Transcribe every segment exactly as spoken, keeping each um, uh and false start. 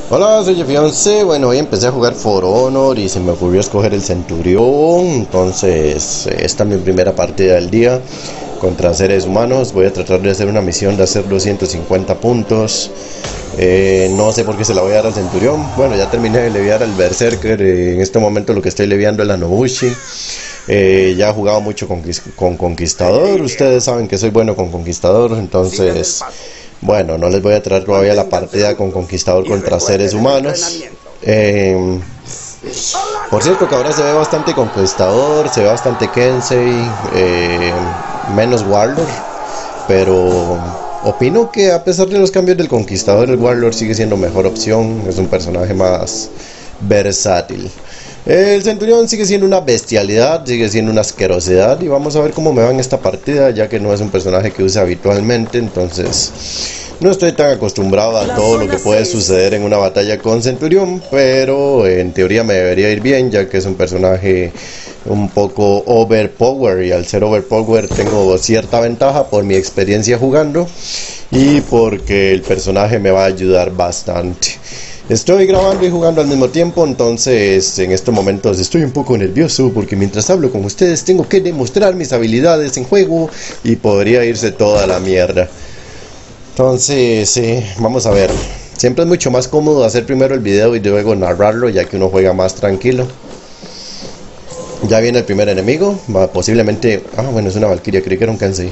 Hola, soy Jeffy once. Bueno, hoy empecé a jugar For Honor y se me ocurrió escoger el Centurión. Entonces, eh, esta es mi primera partida del día contra seres humanos. Voy a tratar de hacer una misión de hacer doscientos cincuenta puntos. Eh, no sé por qué se la voy a dar al Centurión. Bueno, ya terminé de leviar al Berserker. Eh, en este momento lo que estoy leviando es la Nobushi. Eh, ya he jugado mucho con, con Conquistador. Ustedes saben que soy bueno con Conquistador. Entonces, bueno, no les voy a traer todavía la partida con Conquistador contra seres humanos. Eh, por cierto que ahora se ve bastante Conquistador, se ve bastante Kensei, eh, menos Warlord. Pero opino que a pesar de los cambios del Conquistador, el Warlord sigue siendo mejor opción. Es un personaje más versátil. El Centurión sigue siendo una bestialidad, sigue siendo una asquerosidad. Y vamos a ver cómo me va en esta partida, ya que no es un personaje que use habitualmente. Entonces no estoy tan acostumbrado a todo lo que puede suceder en una batalla con Centurión, pero en teoría me debería ir bien, ya que es un personaje un poco overpower, y al ser overpower tengo cierta ventaja por mi experiencia jugando y porque el personaje me va a ayudar bastante. Estoy grabando y jugando al mismo tiempo, entonces en estos momentos estoy un poco nervioso porque mientras hablo con ustedes tengo que demostrar mis habilidades en juego y podría irse toda la mierda. Entonces, sí, vamos a ver. Siempre es mucho más cómodo hacer primero el video y luego narrarlo, ya que uno juega más tranquilo. Ya viene el primer enemigo, va, posiblemente... Ah, bueno, es una Valkyria, creí que era un Kensei.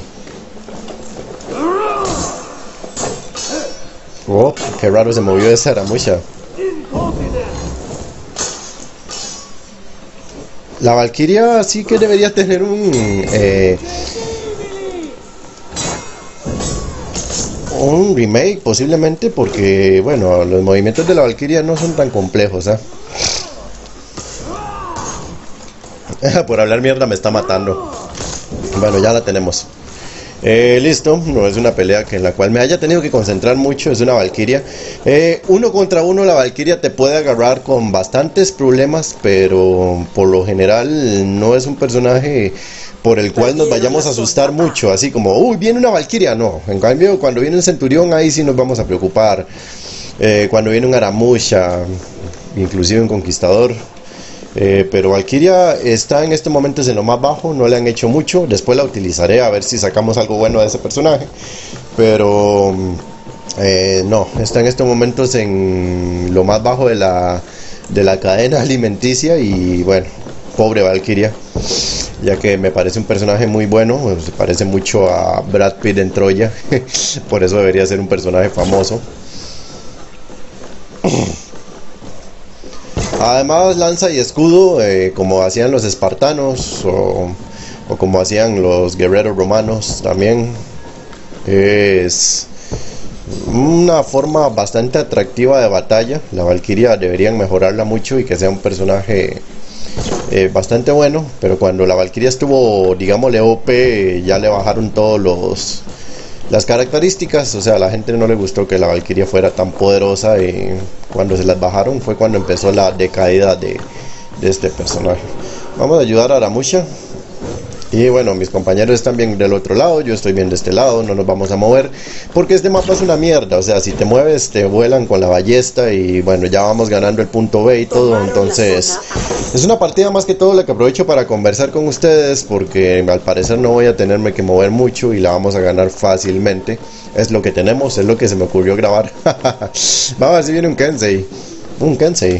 Oh, qué raro se movió esa Aramusha. La Valkyria sí que debería tener un... Eh, un remake posiblemente, porque bueno, los movimientos de la Valkyria no son tan complejos, ¿eh? Por hablar mierda me está matando. Bueno, ya la tenemos. Eh, listo, no es una pelea que en la cual me haya tenido que concentrar mucho, es una Valkyria. Eh, uno contra uno la Valkyria te puede agarrar con bastantes problemas, pero por lo general no es un personaje por el cual nos vayamos a asustar mucho, así como, uy, viene una Valkyria, no. En cambio, cuando viene un Centurión, ahí sí nos vamos a preocupar. Eh, cuando viene un Aramusha, inclusive un Conquistador. Eh, pero Valkyria está en este momento en lo más bajo, no le han hecho mucho. Después la utilizaré a ver si sacamos algo bueno de ese personaje. Pero eh, no, está en estos momentos en lo más bajo de la, de la cadena alimenticia. Y bueno, pobre Valkyria, ya que me parece un personaje muy bueno, pues, se parece mucho a Brad Pitt en Troya. Por eso debería ser un personaje famoso. Además, lanza y escudo, eh, como hacían los espartanos o, o como hacían los guerreros romanos también. Es una forma bastante atractiva de batalla. La Valkyria deberían mejorarla mucho y que sea un personaje eh, bastante bueno. Pero cuando la Valkyria estuvo, digámosle, O P, ya le bajaron todos los... las características, o sea, a la gente no le gustó que la Valkyria fuera tan poderosa, y cuando se las bajaron fue cuando empezó la decaída de, de este personaje. Vamos a ayudar a Aramusha. Y bueno, mis compañeros están bien del otro lado, yo estoy bien de este lado, no nos vamos a mover, porque este mapa es una mierda, o sea, si te mueves te vuelan con la ballesta y bueno, ya vamos ganando el punto B y todo, entonces es una partida más que todo la que aprovecho para conversar con ustedes, porque al parecer no voy a tenerme que mover mucho y la vamos a ganar fácilmente. Es lo que tenemos, es lo que se me ocurrió grabar. Vamos a ver si viene un Kensei, un Kensei.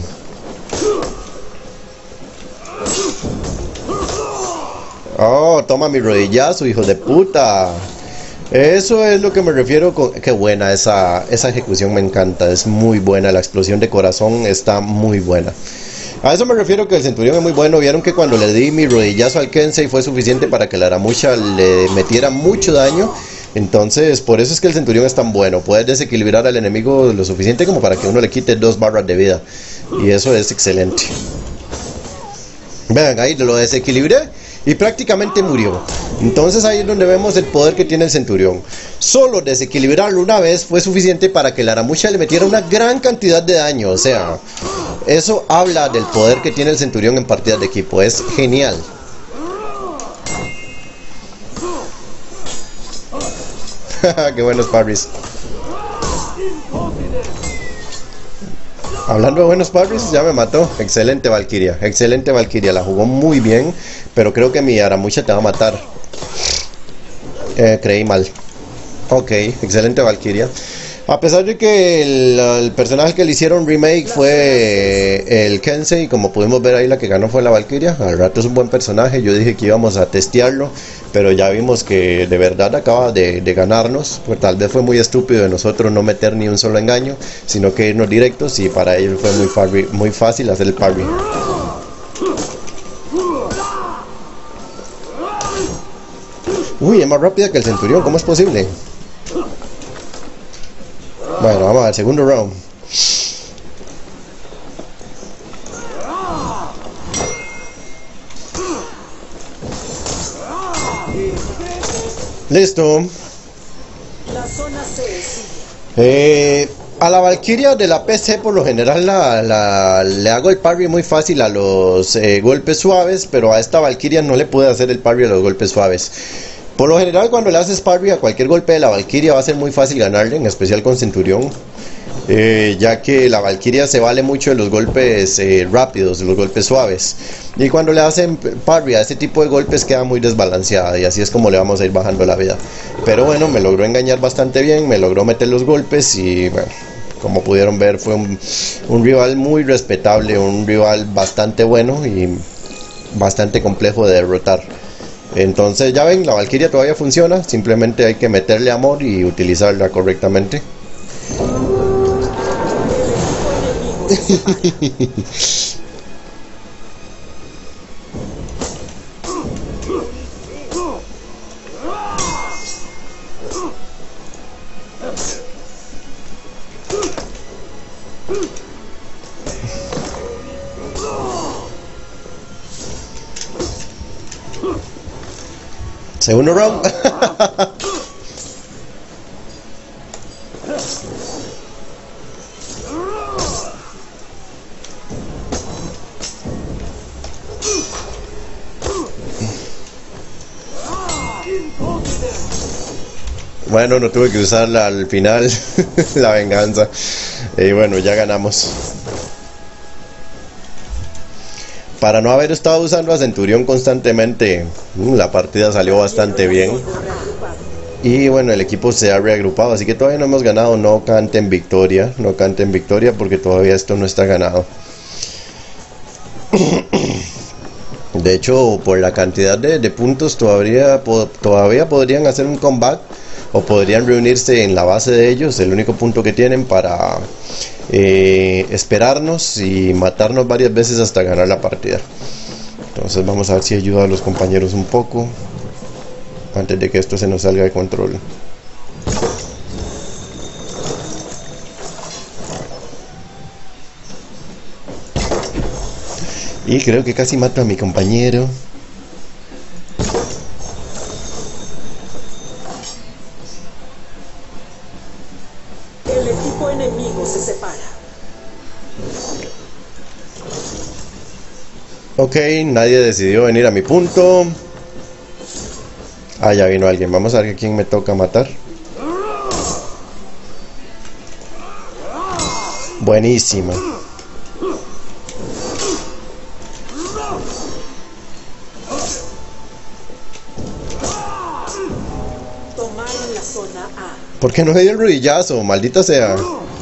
Oh, toma mi rodillazo, hijo de puta. Eso es lo que me refiero con... Qué buena esa, esa ejecución, me encanta. Es muy buena, la explosión de corazón está muy buena. A eso me refiero, que el Centurión es muy bueno. Vieron que cuando le di mi rodillazo al Kensei fue suficiente para que la Aramusha le metiera mucho daño. Entonces, por eso es que el Centurión es tan bueno. Puede desequilibrar al enemigo lo suficiente como para que uno le quite dos barras de vida. Y eso es excelente. Vean, ahí lo desequilibré y prácticamente murió. Entonces ahí es donde vemos el poder que tiene el Centurión. Solo desequilibrarlo una vez fue suficiente para que la Aramusha le metiera una gran cantidad de daño. O sea, eso habla del poder que tiene el Centurión en partidas de equipo. Es genial. Qué buenos parries. Hablando de buenos parries, ya me mató. Excelente Valkyria, excelente Valkyria, la jugó muy bien, pero creo que mi Aramucha te va a matar. Eh, creí mal. Ok, excelente Valkyria. A pesar de que el, el personaje que le hicieron remake fue el Kensei, como pudimos ver ahí, la que ganó fue la Valkyria. Al rato es un buen personaje, yo dije que íbamos a testearlo, pero ya vimos que de verdad acaba de, de ganarnos. Pues tal vez fue muy estúpido de nosotros no meter ni un solo engaño, sino que irnos directos, y para ellos fue muy, parry, muy fácil hacer el parry. Uy, es más rápida que el Centurión, ¿cómo es posible? Bueno, vamos al segundo round. Listo. Eh, a la Valkyria de la P C por lo general la, la, le hago el parry muy fácil a los eh, golpes suaves, pero a esta Valkyria no le pude hacer el parry a los golpes suaves. Por lo general, cuando le haces parry a cualquier golpe de la Valkyria va a ser muy fácil ganarle, en especial con Centurión, eh, ya que la Valkyria se vale mucho de los golpes eh, rápidos, de los golpes suaves, y cuando le hacen parry a este tipo de golpes queda muy desbalanceada, y así es como le vamos a ir bajando la vida. Pero bueno, me logró engañar bastante bien, me logró meter los golpes y bueno, como pudieron ver fue un, un rival muy respetable, un rival bastante bueno y bastante complejo de derrotar. Entonces ya ven, la Valkyria todavía funciona, simplemente hay que meterle amor y utilizarla correctamente. Segundo round. Bueno, no tuve que usarla al final, la venganza. Y bueno, ya ganamos. Para no haber estado usando a Centurión constantemente, la partida salió bastante bien. Y bueno, el equipo se ha reagrupado, así que todavía no hemos ganado. No canten victoria, no canten victoria porque todavía esto no está ganado. De hecho, por la cantidad de, de puntos todavía, po, todavía podrían hacer un comeback, o podrían reunirse en la base de ellos, el único punto que tienen para eh, esperarnos y matarnos varias veces hasta ganar la partida. Entonces vamos a ver si ayuda a los compañeros un poco antes de que esto se nos salga de control. Y creo que casi mato a mi compañero. El equipo enemigo se separa. Ok, nadie decidió venir a mi punto. Ah, ya vino alguien. Vamos a ver a quién me toca matar. Buenísima. Tomaron la zona A. ¿Por qué no me dio el rodillazo? Maldita sea.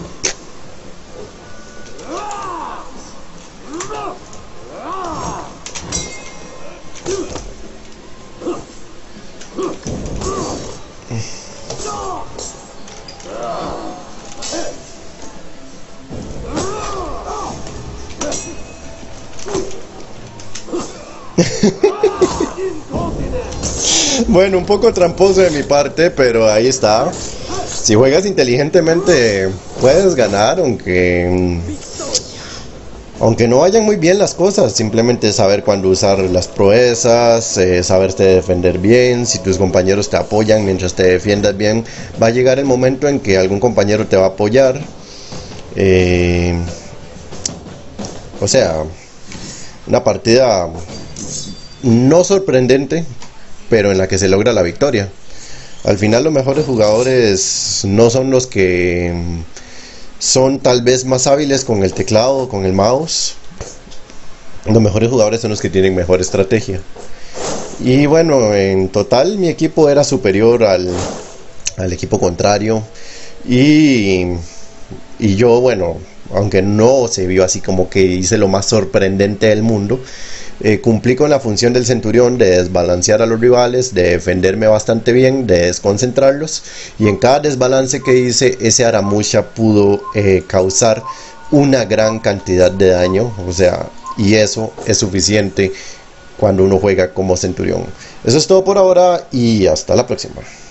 Bueno, un poco tramposo de mi parte, pero ahí está. Si juegas inteligentemente puedes ganar, aunque aunque no vayan muy bien las cosas. Simplemente saber cuándo usar las proezas, eh, saberte defender bien. Si tus compañeros te apoyan mientras te defiendas bien, va a llegar el momento en que algún compañero te va a apoyar. eh, O sea, una partida no sorprendente, pero en la que se logra la victoria. Al final los mejores jugadores no son los que son tal vez más hábiles con el teclado, con el mouse. Los mejores jugadores son los que tienen mejor estrategia. Y bueno, en total mi equipo era superior al, al equipo contrario. Y, y yo, bueno, aunque no se vio así como que hice lo más sorprendente del mundo, eh, cumplí con la función del centurión de desbalancear a los rivales, de defenderme bastante bien, de desconcentrarlos, y en cada desbalance que hice, ese Aramusha pudo eh, causar una gran cantidad de daño, o sea, y eso es suficiente cuando uno juega como centurión. Eso es todo por ahora y hasta la próxima.